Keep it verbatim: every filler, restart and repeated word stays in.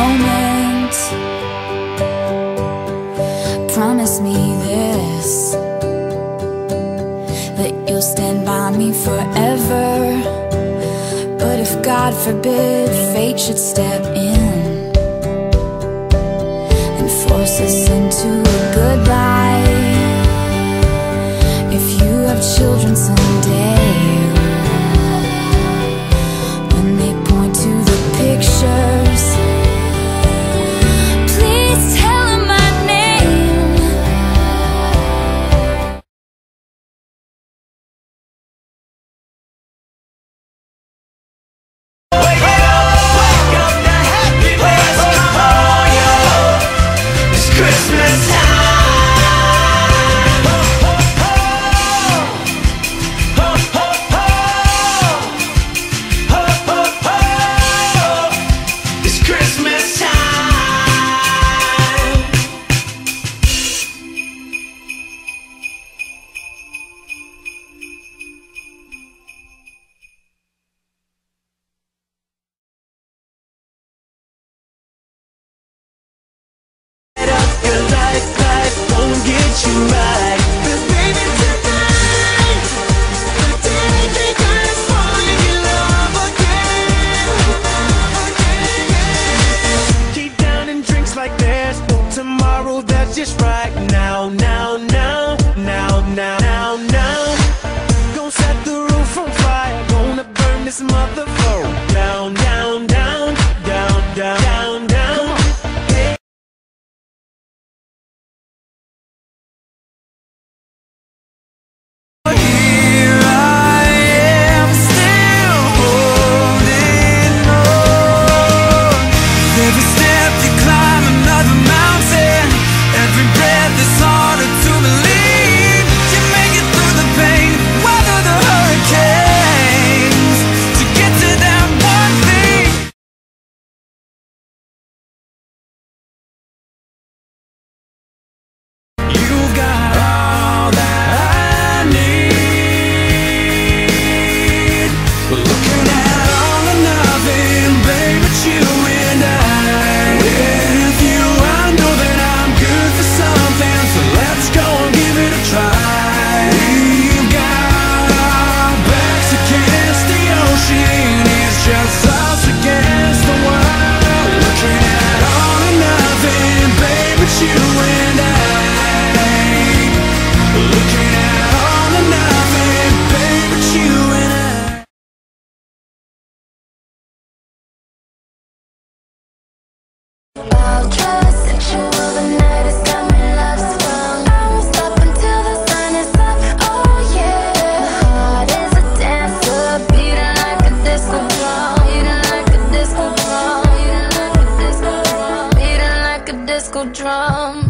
moment. Promise me this, that you'll stand by me forever. But if God forbid fate should step in and force us into a goodbye, if you have children someday, when they point to the pictures, please tell them my name. Wake up, wake up, the happiness, come on, yo. It's Christmas time. Ho, ho, ho. Ho, ho, ho. Ho, ho, ho. It's Christmas time. Light up your life, life won't get you right. 'Cause baby, tonight, the day they gonna fall in love again, again. Keep down and drinks like there's no tomorrow. That's just right now, now, now, now, now, now, now. Gonna set the roof on fire, gonna burn this motherfucker down, down, down, down, down, down, down. Hey. Here I am, still holding on. Every step you climb, another mountain. Every breath is harder to believe. You make it through the pain, weather the hurricanes, to get to that one thing. You've got all that I need. Looking at all the nothing, babe, it's you and I. With you, I know that I'm good for something, so let's go and give it a try. We've got our backs against the ocean, it's just us against the world. Looking at all the nothing, babe, it's you and I. Looking at all the nothing, babe, it's you and I. I'll trust that you will the night is coming, love's sprung. I won't stop until the sun is up. Oh yeah, heart is a dancer, beating like a disco drum, beating like a disco drum, beating like a disco drum, beating like a disco drum.